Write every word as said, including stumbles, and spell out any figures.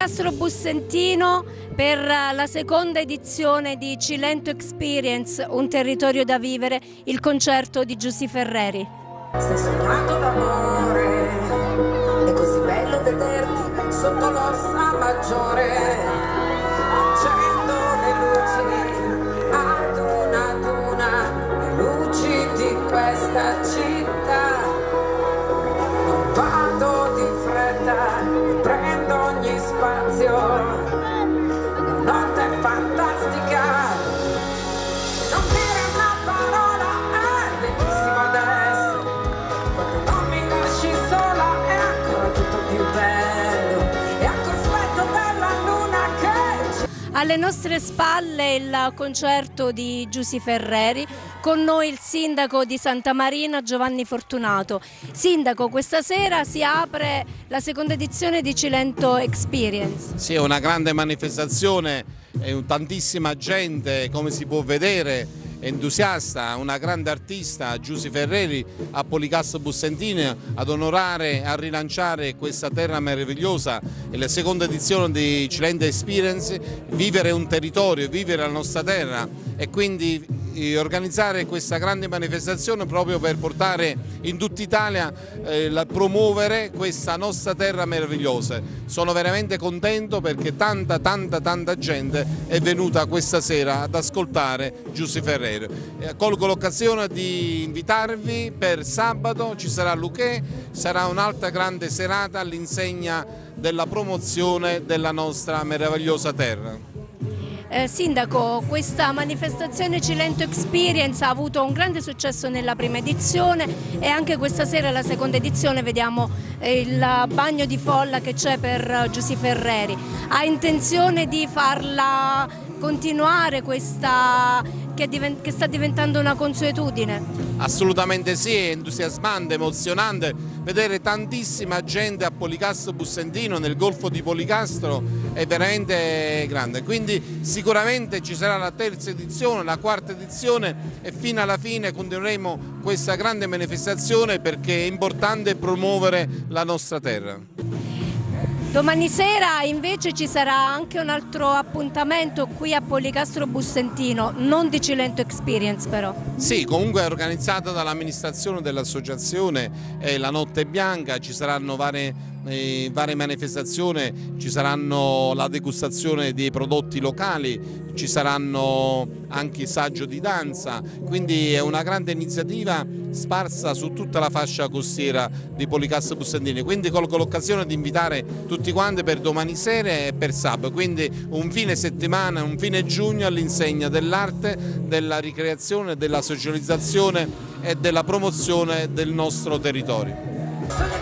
Policastro Bussentino per la seconda edizione di Cilento Experience, un territorio da vivere, il concerto di Giusy Ferreri. Stai sognando d'amore, è così bello vederti sotto l'Orsa Maggiore, accendo le luci ad una ad una, le luci di questa città. Non vado di fretta, prendo ogni spazio, la notte è fantastica, non dire una parola, è bellissimo adesso, quando non mi lasci sola è ancora tutto più bello, e a cospetto della luna che... Alle nostre spalle il concerto di Giusy Ferreri, con noi il sindaco di Santa Marina Giovanni Fortunato. Sindaco, questa sera si apre la seconda edizione di Cilento Experience. Sì, è una grande manifestazione, tantissima gente, come si può vedere, entusiasta, una grande artista, Giusy Ferreri, a Policastro Bussentino, ad onorare e a rilanciare questa terra meravigliosa e la seconda edizione di Cilento Experience, vivere un territorio, vivere la nostra terra e quindi organizzare questa grande manifestazione proprio per portare in tutta Italia, eh, la, promuovere questa nostra terra meravigliosa. Sono veramente contento perché tanta tanta tanta gente è venuta questa sera ad ascoltare Giusy Ferreri. Eh, colgo l'occasione di invitarvi per sabato, ci sarà Luché, sarà un'altra grande serata all'insegna della promozione della nostra meravigliosa terra. Eh, Sindaco, questa manifestazione Cilento Experience ha avuto un grande successo nella prima edizione e anche questa sera la seconda edizione vediamo eh, il bagno di folla che c'è per eh, Giusy Ferreri. Ha intenzione di farla continuare questa che, che sta diventando una consuetudine? Assolutamente sì, è entusiasmante, emozionante vedere tantissima gente a Policastro Bussentino, nel golfo di Policastro, è veramente grande, quindi sicuramente ci sarà la terza edizione, la quarta edizione e fino alla fine continueremo questa grande manifestazione perché è importante promuovere la nostra terra. Domani sera invece ci sarà anche un altro appuntamento qui a Policastro Bussentino, non di Cilento Experience però. Sì, comunque è organizzata dall'amministrazione dell'associazione, eh, la Notte Bianca, ci saranno varie, eh, varie manifestazioni, ci saranno la degustazione dei prodotti locali, ci saranno anche il saggio di danza, quindi è una grande iniziativa sparsa su tutta la fascia costiera di Policastro Bussentino, quindi colgo l'occasione di invitare tutti quanti per domani sera e per sabato, quindi un fine settimana, un fine giugno all'insegna dell'arte, della ricreazione, della socializzazione e della promozione del nostro territorio.